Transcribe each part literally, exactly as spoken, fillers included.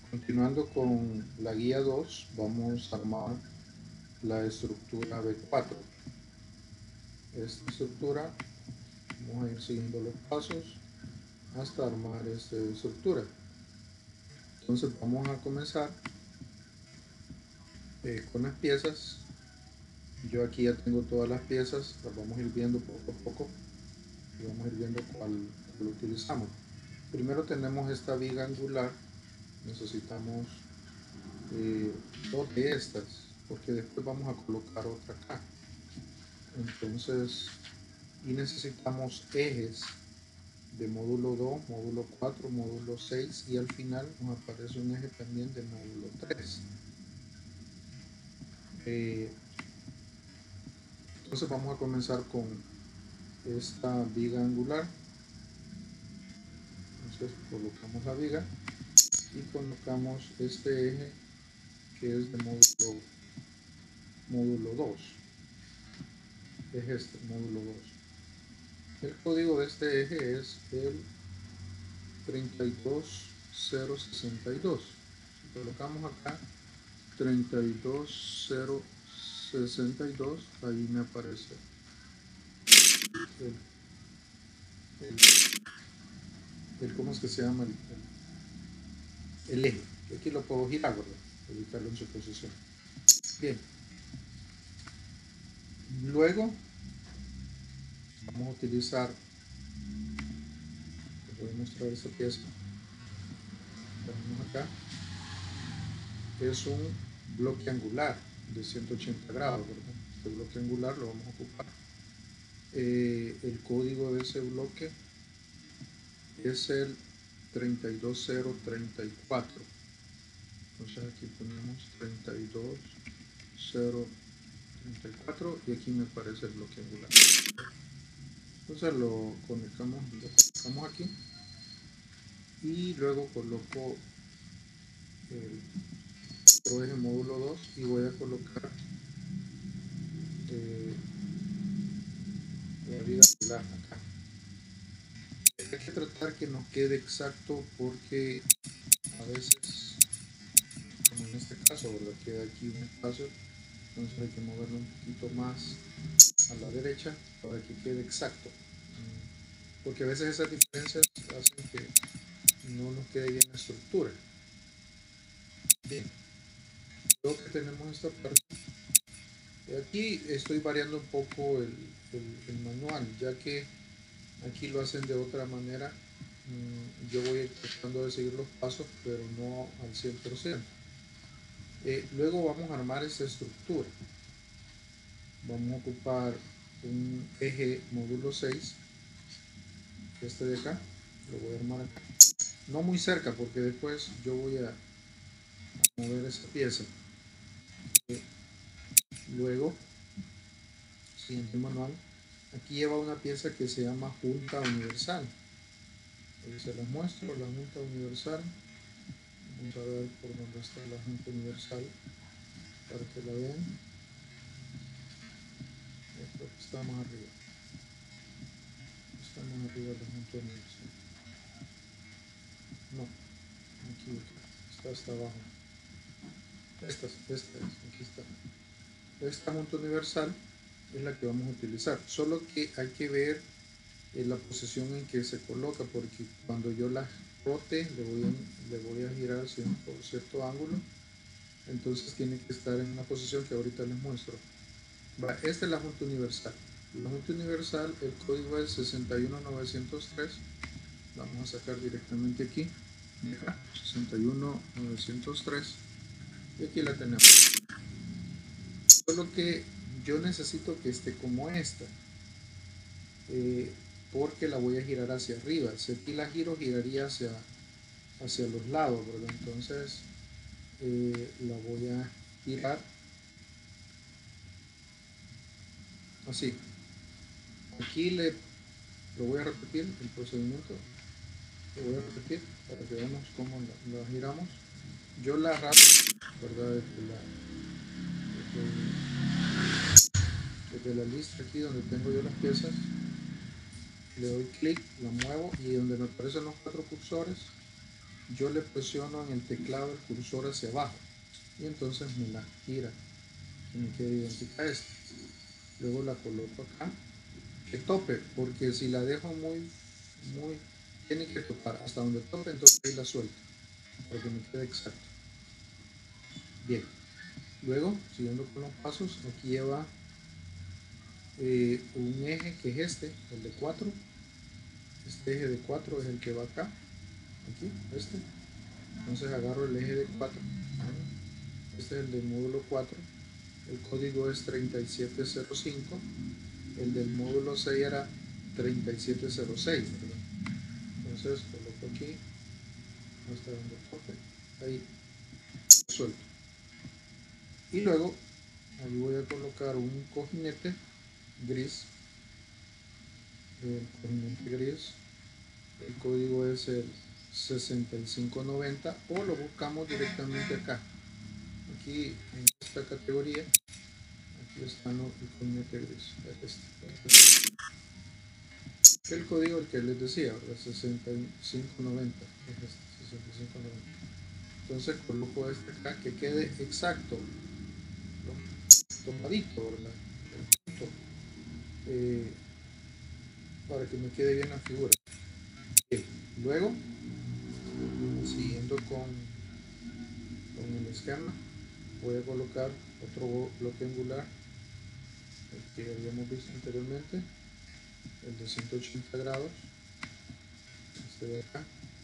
Continuando con la guía dos, vamos a armar la estructura B cuatro. Esta estructura, vamos a ir siguiendo los pasos hasta armar esta estructura. Entonces vamos a comenzar eh, con las piezas. Yo aquí ya tengo todas las piezas, las vamos a ir viendo poco a poco y vamos a ir viendo cuál, cuál utilizamos. Primero tenemos esta viga angular, necesitamos eh, dos de estas, porque después vamos a colocar otra acá. Entonces, y necesitamos ejes de módulo dos, módulo cuatro, módulo seis y al final nos aparece un eje también de módulo tres. Eh, entonces vamos a comenzar con esta viga angular. Entonces colocamos la viga y colocamos este eje que es de módulo módulo dos. Es este módulo dos. El código de este eje es el treinta y dos cero sesenta y dos. Si colocamos acá treinta y dos cero sesenta y dos, ahí me aparece el, el, el ¿cómo es que se llama? El, el, el eje. Aquí lo puedo girar, ¿verdad? Ubicarlo en su posición. Bien. Luego vamos a utilizar, les voy a mostrar esta pieza. Tenemos acá. Es un bloque angular de ciento ochenta grados, ¿verdad? Este bloque angular lo vamos a ocupar. Eh, el código de ese bloque es el treinta y dos cero treinta y cuatro. Entonces aquí ponemos treinta y dos cero treinta y cuatro y aquí me aparece el bloque angular. Entonces lo conectamos, lo colocamos aquí y luego coloco el otro eje módulo dos y voy a colocar eh, la viga angular acá. Hay que tratar que nos quede exacto porque a veces, como en este caso, ¿verdad? Queda aquí un espacio, entonces hay que moverlo un poquito más a la derecha para que quede exacto, porque a veces esas diferencias hacen que no nos quede bien la estructura. Bien, luego que tenemos esta parte, aquí estoy variando un poco el, el, el manual, ya que aquí lo hacen de otra manera. Yo voy tratando de seguir los pasos, pero no al cien por ciento. Eh, luego vamos a armar esta estructura. Vamos a ocupar un eje módulo seis, este de acá, lo voy a armar acá. No muy cerca porque después yo voy a, a mover esa pieza. Eh, luego, siguiente manual, aquí lleva una pieza que se llama junta universal. Ahí se las muestro, la junta universal. Vamos a ver por dónde está la junta universal para que la vean. Esto está más arriba. Está más arriba la junta universal. No, me equivoqué. Está hasta abajo. Esta, esta es, aquí está. Esta junta universal es la que vamos a utilizar. Solo que hay que ver eh, la posición en que se coloca, porque cuando yo la rote le voy a, le voy a girar por cierto ángulo. Entonces tiene que estar en una posición que ahorita les muestro. Va, esta es la junta universal. La junta universal, el código es sesenta y uno novecientos tres. Vamos a sacar directamente aquí. sesenta y uno novecientos tres. Y aquí la tenemos. Solo que yo necesito que esté como esta. Eh, porque la voy a girar hacia arriba. Si aquí la giro, giraría hacia, hacia los lados, ¿verdad? Entonces eh, la voy a girar así. Aquí le lo voy a repetir el procedimiento, lo voy a repetir para que veamos cómo la, la giramos. Yo la arrastro, ¿verdad? Desde la, desde, desde la lista aquí donde tengo yo las piezas, le doy clic, la muevo y donde me aparecen los cuatro cursores yo le presiono en el teclado el cursor hacia abajo y entonces me la gira, que me quede idéntica a esta. Luego la coloco acá, que tope, porque si la dejo muy, muy, tiene que topar hasta donde tope, entonces ahí la suelto, para que me quede exacto. Bien, luego, siguiendo con los pasos, aquí lleva eh, un eje que es este, el de cuatro. Este eje de cuatro es el que va acá, aquí, este. Entonces agarro el eje de cuatro, este es el del módulo cuatro, el código es treinta y siete cero cinco, el del módulo seis era treinta y siete cero seis, ¿verdad? Entonces coloco aquí hasta donde toque, ahí suelto, y luego ahí voy a colocar un cojinete gris, el cojinete gris, el código es el sesenta y cinco noventa, o lo buscamos directamente acá, aquí en esta categoría, aquí está el cojinete gris, este. El código el que les decía, ¿verdad? sesenta y cinco noventa, es este, sesenta y cinco noventa. Entonces coloco este acá que quede exacto, ¿no? Tomadito, ¿verdad? El punto, eh, para que me quede bien la figura. Bien. Luego, siguiendo con, con el esquema, voy a colocar otro bloque angular, el que habíamos visto anteriormente, el de ciento ochenta grados, este de acá,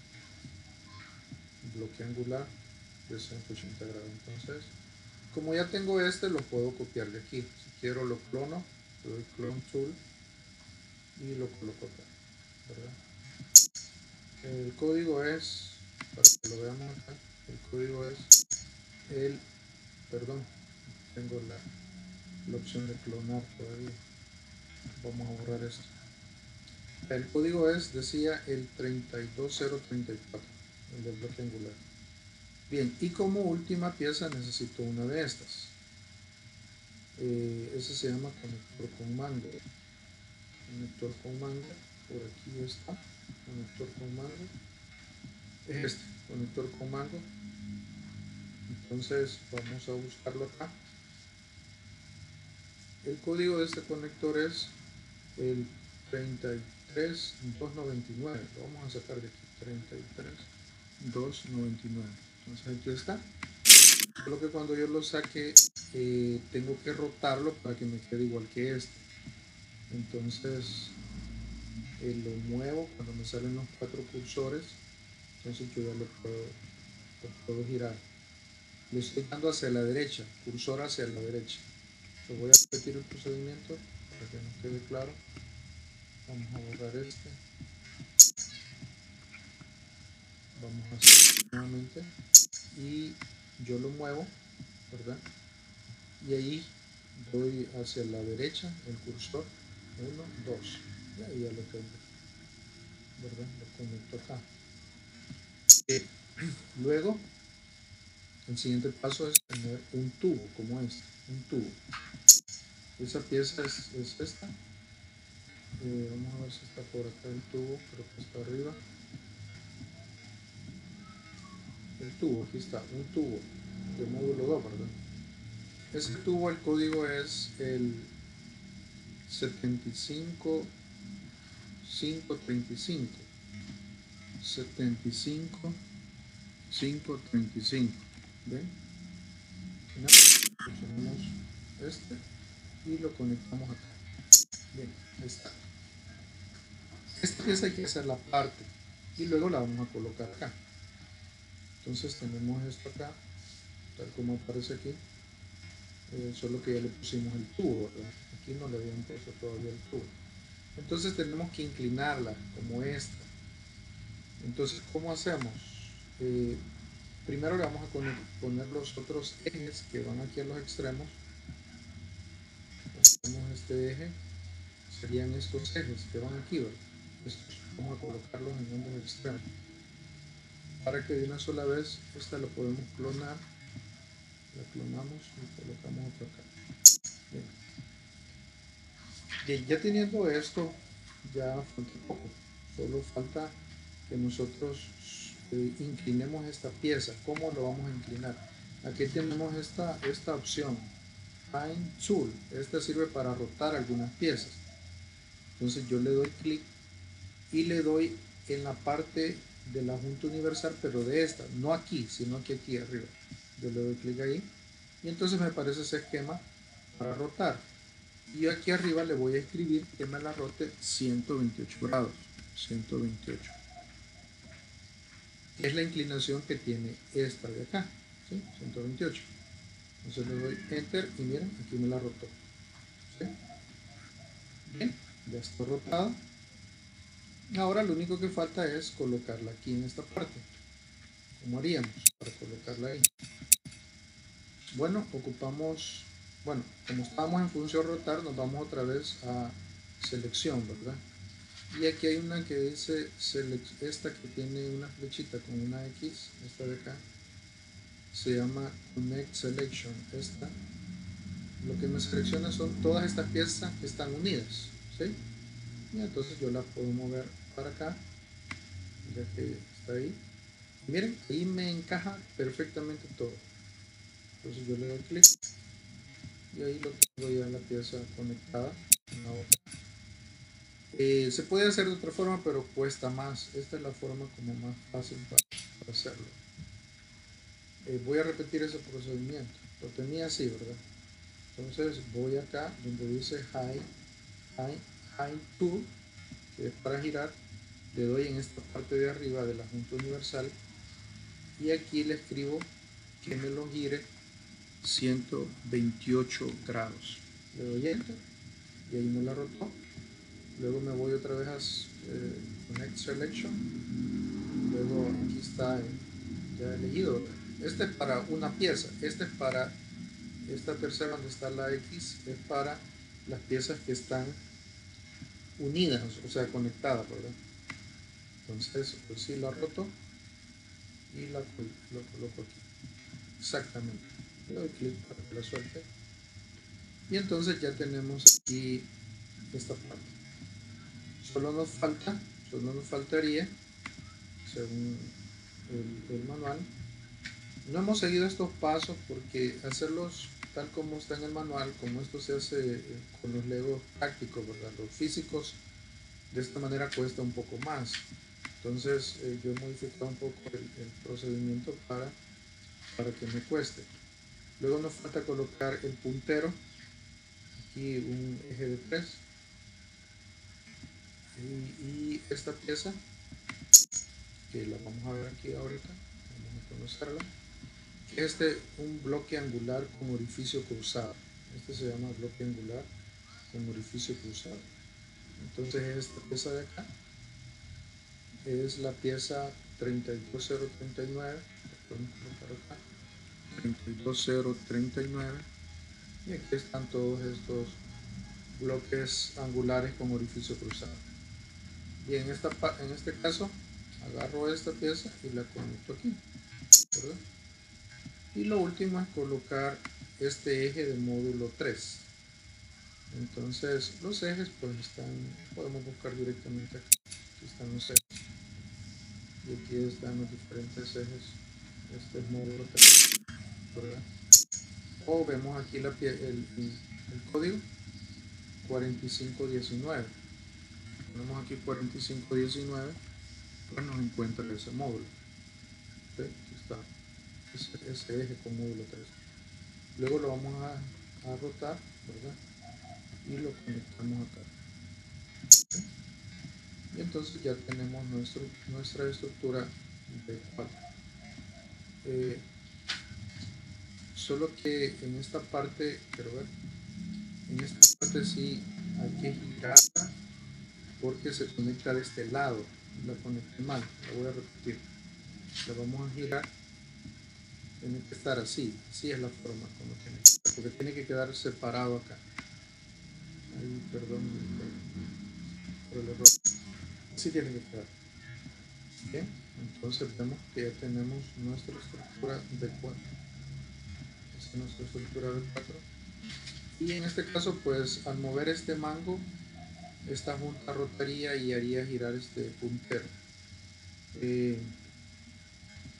bloque angular de ciento ochenta grados. Entonces, como ya tengo este, lo puedo copiar de aquí. Si quiero lo clono, le doy clone tool y lo coloco acá, ¿verdad? El código es, para que lo veamos acá, el código es el, perdón, tengo la, la opción de clonar todavía. Vamos a borrar esto. El código es, decía, el treinta y dos cero treinta y cuatro, el del bloque angular. Bien, y como última pieza necesito una de estas. Eh, ese se llama conector con mango. Conector con mango, por aquí está. Conector con mango. Es este, conector con mango. Entonces vamos a buscarlo acá. El código de este conector es el treinta y tres doscientos noventa y nueve. Lo vamos a sacar de aquí. treinta y tres doscientos noventa y nueve. Entonces aquí está. Solo que cuando yo lo saque, eh, tengo que rotarlo para que me quede igual que este. Entonces eh, lo muevo cuando me salen los cuatro cursores. Entonces yo ya lo puedo, lo puedo girar. Le estoy dando hacia la derecha, cursor hacia la derecha. Lo voy a repetir el procedimiento para que nos quede claro. Vamos a borrar este. Vamos a hacer nuevamente. Y yo lo muevo, ¿verdad? Y ahí doy hacia la derecha el cursor. uno, dos. Y ahí ya lo tengo, ¿verdad? Lo conecto acá. Eh, luego, el siguiente paso es tener un tubo como este. Un tubo. Esa pieza es, es esta. Eh, vamos a ver si está por acá el tubo. Creo que está arriba. El tubo, aquí está. Un tubo de módulo dos, ¿verdad? Ese tubo, el código es el setenta y cinco quinientos treinta y cinco. setenta y cinco quinientos treinta y cinco. ¿Ven? Seleccionamos este y lo conectamos acá. Bien, ahí está. Esta pieza hay que hacer la parte y luego la vamos a colocar acá. Entonces tenemos esto acá, tal como aparece aquí, eh, solo que ya le pusimos el tubo, ¿verdad? Aquí no le habían puesto todavía el tubo. Entonces tenemos que inclinarla como esta. Entonces, ¿cómo hacemos? Eh, primero le vamos a poner, poner los otros ejes que van aquí a los extremos. Ponemos este eje, serían estos ejes que van aquí, ¿verdad? Estos, vamos a colocarlos en ambos extremos. Para que de una sola vez esta lo podemos clonar, la clonamos y colocamos otra acá. Bien. Bien, ya teniendo esto, ya falta poco, solo falta que nosotros eh, inclinemos esta pieza. ¿Cómo lo vamos a inclinar? Aquí tenemos esta, esta opción, Find Tool. Esta sirve para rotar algunas piezas. Entonces yo le doy clic y le doy en la parte de la junta universal, pero de esta, no aquí, sino que aquí arriba. Yo le doy clic ahí y entonces me aparece ese esquema para rotar. Y aquí arriba le voy a escribir que me la rote ciento veintiocho grados. ciento veintiocho. Es la inclinación que tiene esta de acá, ¿sí? ciento veintiocho. Entonces le doy enter y miren, aquí me la rotó, ¿sí? Bien, ya está rotada. Ahora lo único que falta es colocarla aquí en esta parte. ¿Cómo haríamos para colocarla ahí? Bueno, ocupamos, bueno, como estamos en función rotar, nos vamos otra vez a selección, ¿verdad? Y aquí hay una que dice, esta que tiene una flechita con una X, esta de acá, se llama Connect Selection. Esta, lo que me selecciona son todas estas piezas que están unidas, ¿sí? Y entonces yo la puedo mover para acá, ya que está ahí. Y miren, ahí me encaja perfectamente todo. Entonces yo le doy clic y ahí lo tengo ya la pieza conectada en la otra. Eh, se puede hacer de otra forma, pero cuesta más. Esta es la forma como más fácil para, para hacerlo. Eh, voy a repetir ese procedimiento. Lo tenía así, ¿verdad? Entonces voy acá donde dice High, High, High Tool, que es para girar. Le doy en esta parte de arriba de la junta universal y aquí le escribo que me lo gire ciento veintiocho grados. Le doy enter y ahí me la rotó. Luego me voy otra vez a eh, Connect Selection. Luego aquí está ya elegido. Este es para una pieza. Este es para esta tercera donde está la X. Es para las piezas que están unidas, o sea, conectadas, ¿verdad? Entonces, pues sí, la roto y la lo coloco aquí. Exactamente. Le doy clic para que la suelte. Y entonces ya tenemos aquí esta parte. Solo nos falta, solo nos faltaría, según el, el manual. No hemos seguido estos pasos porque hacerlos tal como está en el manual, como esto se hace con los legos prácticos, ¿verdad? Los físicos, de esta manera cuesta un poco más. Entonces eh, yo he modificado un poco el, el procedimiento para, para que me cueste. Luego nos falta colocar el puntero, aquí un eje de tres. Y, y esta pieza, que la vamos a ver aquí ahorita, vamos a conocerla. Este un bloque angular con orificio cruzado. Este se llama bloque angular con orificio cruzado. Entonces esta pieza de acá es la pieza treinta y dos cero treinta y nueve. Podemos colocar acá treinta y dos cero treinta y nueve. Y aquí están todos estos bloques angulares con orificio cruzado. Y en, esta, en este caso agarro esta pieza y la conecto aquí, ¿verdad? Y lo último es colocar este eje de módulo tres. Entonces los ejes pues están, podemos buscar directamente aquí. Aquí están los ejes. Y aquí están los diferentes ejes. Este es módulo tres, ¿verdad? O vemos aquí la, el, el, el código cuarenta y cinco diecinueve. Ponemos aquí cuarenta y cinco diecinueve, pues nos encuentra ese módulo. ¿Sí? Aquí está ese, ese eje con módulo tres. Luego lo vamos a, a rotar, ¿verdad? Y lo conectamos acá. ¿Sí? Y entonces ya tenemos nuestro, nuestra estructura de cuatro. Eh, solo que en esta parte, quiero ver, en esta parte sí hay que girarla porque se conecta de este lado. La conecté mal, la voy a repetir. La vamos a girar. Tiene que estar así, así es la forma como tiene que estar, porque tiene que quedar separado acá. Ay, perdón por, por el error. Así tiene que quedar. Bien, entonces vemos que ya tenemos nuestra estructura de cuatro. Esta es nuestra estructura de cuatro. Y en este caso, pues al mover este mango, esta junta rotaría y haría girar este puntero. Eh,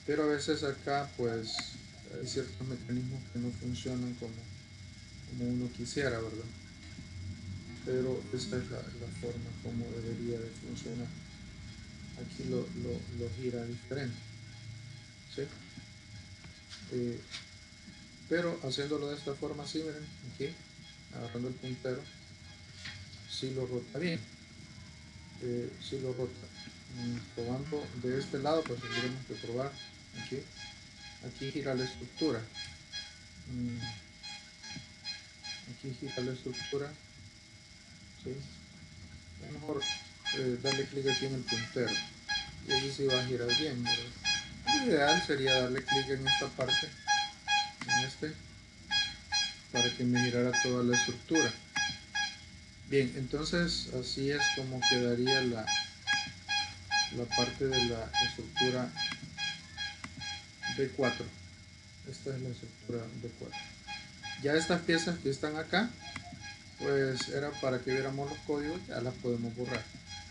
pero a veces acá pues hay ciertos mecanismos que no funcionan como, como uno quisiera, ¿verdad? Pero esta es la, la forma como debería de funcionar. Aquí lo, lo, lo gira diferente, ¿sí? Eh, pero haciéndolo de esta forma así, miren, aquí, agarrando el puntero, si lo rota bien, eh, si lo rota. Mm, probando de este lado, pues tendremos que probar aquí, aquí gira la estructura, mm, aquí gira la estructura, ¿sí? Es mejor eh, darle clic aquí en el puntero y ahí sí va a girar bien, ¿verdad? Lo ideal sería darle clic en esta parte, en este, para que me girara toda la estructura. Bien, entonces así es como quedaría la, la parte de la estructura B cuatro. Esta es la estructura B cuatro. Ya estas piezas que están acá, pues era para que viéramos los códigos, ya las podemos borrar.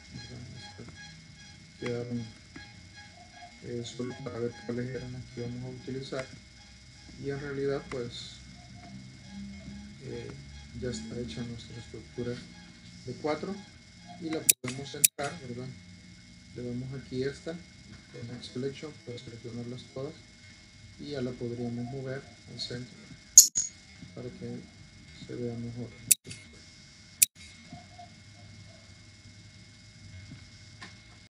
Quedaron eh, solo para ver cuáles eran las que vamos a utilizar. Y en realidad, pues eh, ya está hecha nuestra estructura B cuatro y la podemos centrar, ¿verdad? Le damos aquí esta, en Next Selection, para seleccionarlas todas y ya la podríamos mover al centro para que se vea mejor.